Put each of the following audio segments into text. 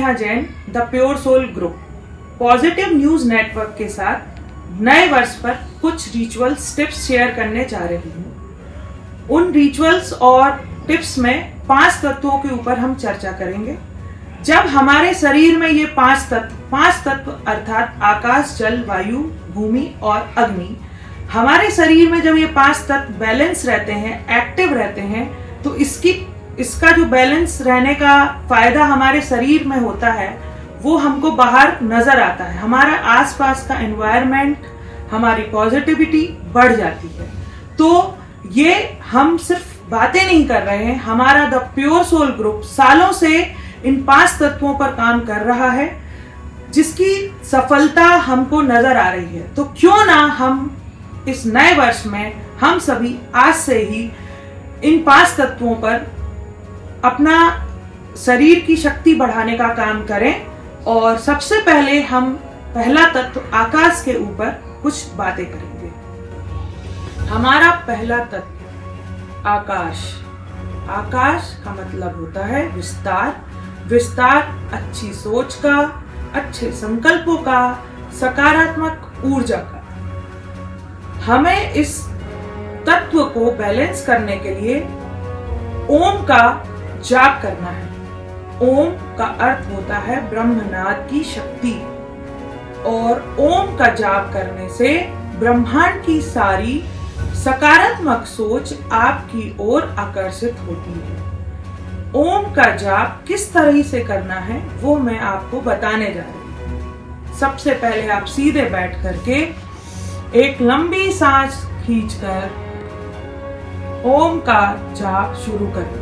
Krishna Jain the pure soul group positive news network के साथ नए वर्ष पर कुछ रिचुअल्स टिप्स शेयर करने जा रही हूँ। उन रिचुअल्स और टिप्स में 5 तत्वों के ऊपर हम चर्चा करेंगे। जब हमारे शरीर में ये 5 तत्व अर्थात आकाश, जल, वायु, भूमि और अग्नि, हमारे शरीर में जब ये 5 तत्व बैलेंस रहते हैं, एक्टिव रहते हैं, तो इसका जो बैलेंस रहने का फायदा हमारे शरीर में होता है वो हमको बाहर नजर आता है। हमारा आसपास का एनवायरनमेंट, हमारी पॉजिटिविटी बढ़ जाती है। तो ये हम सिर्फ बातें नहीं कर रहे हैं, हमारा द प्योर सोल ग्रुप सालों से इन 5 तत्वों पर काम कर रहा है, जिसकी सफलता हमको नजर आ रही है। तो क्यों ना हम इस नए वर्ष में हम सभी आज से ही इन 5 तत्वों पर अपना शरीर की शक्ति बढ़ाने का काम करें। और सबसे पहले हम पहला तत्व आकाश के ऊपर कुछ बातें करेंगे। हमारा पहला तत्व आकाश। आकाश का मतलब होता है विस्तार। विस्तार अच्छी सोच का, अच्छे संकल्पों का, सकारात्मक ऊर्जा का। हमें इस तत्व को बैलेंस करने के लिए ओम का जाप करना है। ओम का अर्थ होता है ब्रह्मनाद की शक्ति, और ओम का जाप करने से ब्रह्मांड की सारी सकारात्मक सोच आपकी ओर आकर्षित होती है। ओम का जाप किस तरह से करना है वो मैं आपको बताने जा रही हूँ। सबसे पहले आप सीधे बैठ करके एक लंबी सांस खींचकर ओम का जाप शुरू करें।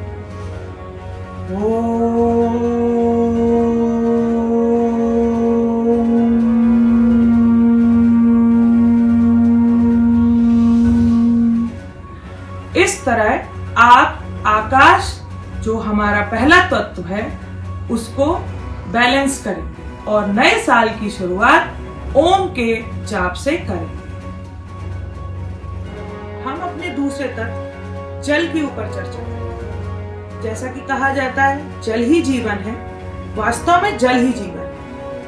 इस तरह आप आकाश, जो हमारा पहला तत्व है, उसको बैलेंस करेंगे और नए साल की शुरुआत ओम के जाप से करें। हम अपने दूसरे तत्व जल के ऊपर चर्चा करें। जैसा कि कहा जाता है जल ही जीवन है, वास्तव में जल ही जीवन है।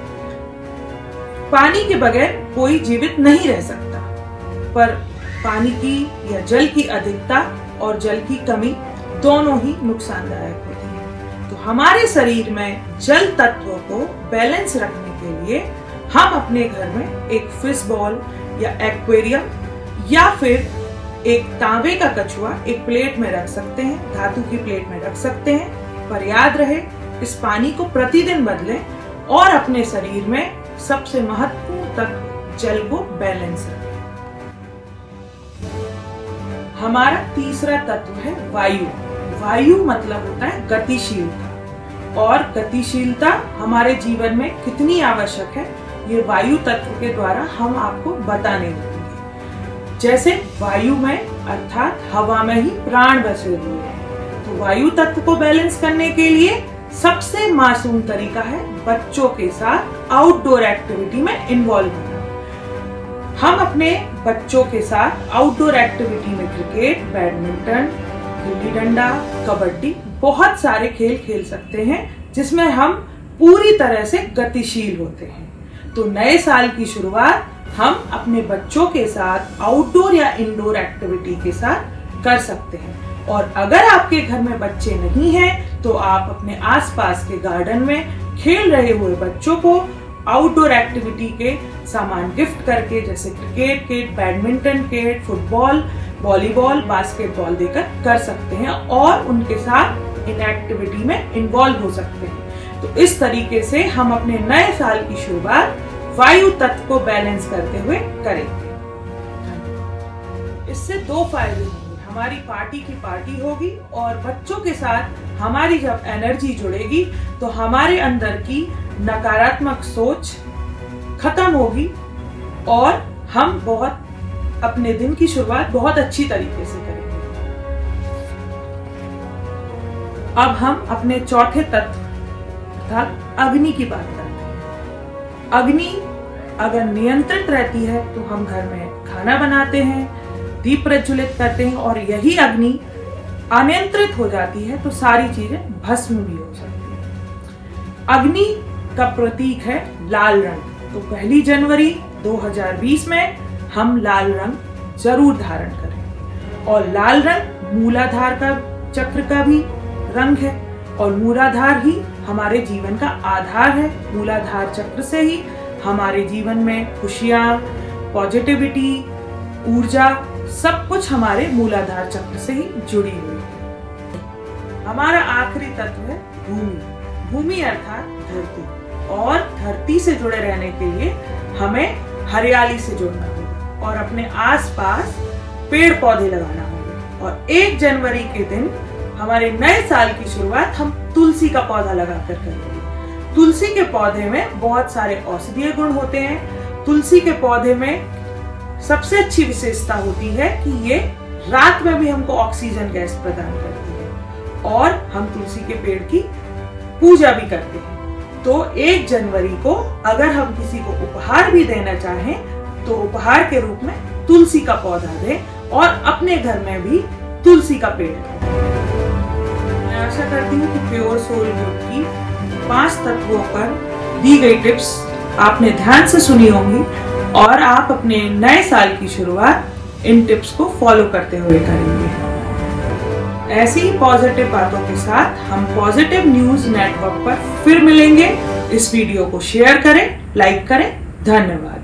पानी के बगैर कोई जीवित नहीं रह सकता, पर पानी की या जल की अधिकता और जल की कमी दोनों ही नुकसानदायक होती है। तो हमारे शरीर में जल तत्व को बैलेंस रखने के लिए हम अपने घर में एक फिश बॉल या एक्वेरियम या फिर एक तांबे का कछुआ एक प्लेट में रख सकते हैं, धातु की प्लेट में रख सकते हैं। पर याद रहे, इस पानी को प्रतिदिन बदलें और अपने शरीर में सबसे महत्वपूर्ण तत्व जल को बैलेंस रखें। हमारा तीसरा तत्व है वायु। वायु मतलब होता है गतिशीलता, और गतिशीलता हमारे जीवन में कितनी आवश्यक है ये वायु तत्व के द्वारा हम आपको बताने लगेंगे। जैसे वायु में अर्थात हवा में ही प्राण बसे हुए हैं। तो वायु तत्व को बैलेंस करने के लिए सबसे मासूम तरीका है बच्चों के साथ आउटडोर एक्टिविटी में इन्वॉल्व होना। हम अपने बच्चों के साथ आउटडोर एक्टिविटी में क्रिकेट, बैडमिंटन, गिल्ली डंडा, कबड्डी, बहुत सारे खेल खेल सकते हैं जिसमें हम पूरी तरह से गतिशील होते हैं। तो नए साल की शुरुआत हम अपने बच्चों के साथ आउटडोर या इंडोर एक्टिविटी के साथ कर सकते हैं। और अगर आपके घर में बच्चे नहीं हैं तो आप अपने आसपास के गार्डन में खेल रहे हुए बच्चों को आउटडोर एक्टिविटी के सामान गिफ्ट करके, जैसे cricket kit, badminton kit, football, volleyball, basketball देकर कर सकते हैं और उनके साथ इन एक्टिविटी में इन्वॉल्व हो सकते हैं। तो इस तरीके से हम अपने नए साल की शुरुआत वायु तत्व को बैलेंस करते हुए करेंगे। इससे 2 फायदे होंगे। हमारी पार्टी की पार्टी होगी और बच्चों के साथ हमारी जब एनर्जी जुड़ेगी तो हमारे अंदर की नकारात्मक सोच खत्म होगी और हम अपने दिन की शुरुआत बहुत अच्छी तरीके से करेंगे। अब हम अपने चौथे तत्व अर्थात अग्नि की बात करते हैं। अग्नि अगर नियंत्रित रहती है तो हम घर में खाना बनाते हैं, दीप प्रज्वलित करते हैं, और यही अग्नि अनियंत्रित हो जाती है तो सारी चीजें भस्म भी हो सकती है। अग्नि का प्रतीक है लाल रंग। तो 1 जनवरी 2020 में हम लाल रंग जरूर धारण करें। और लाल रंग मूलाधार का चक्र का भी रंग है और मूलाधार ही हमारे जीवन का आधार है। मूलाधार चक्र से ही हमारे जीवन में खुशियां, पॉजिटिविटी, ऊर्जा सब कुछ हमारे मूलाधार चक्र से ही जुड़ी हुई है। हमारा आखिरी तत्व है भूमि। भूमि अर्थात धरती, और धरती से जुड़े रहने के लिए हमें हरियाली से जुड़ना होगा और अपने आसपास पेड़ पौधे लगाना होगा। और 1 जनवरी के दिन हमारे नए साल की शुरुआत हम तुलसी का पौधा लगाकर करेंगे। तुलसी के पौधे में बहुत सारे औषधीय गुण होते हैं। तुलसी के पौधे में सबसे अच्छी विशेषता होती है कि ये रात में भी हमको ऑक्सीजन गैस प्रदान करती है और हम तुलसी के पेड़ की पूजा भी करते हैं। तो 1 जनवरी को अगर हम किसी को उपहार भी देना चाहें तो उपहार के रूप में तुलसी का पौधा दें और अपने घर में भी तुलसी का पेड़ लगाएं। मैं आशा करती हूँ कि प्योर सोल ग्रुप की 5 तत्वों पर दी गई टिप्स आपने ध्यान से सुनी होंगी और आप अपने नए साल की शुरुआत इन टिप्स को फॉलो करते हुए करेंगे। ऐसी ही पॉजिटिव बातों के साथ हम पॉजिटिव न्यूज नेटवर्क पर फिर मिलेंगे। इस वीडियो को शेयर करें, लाइक करें। धन्यवाद।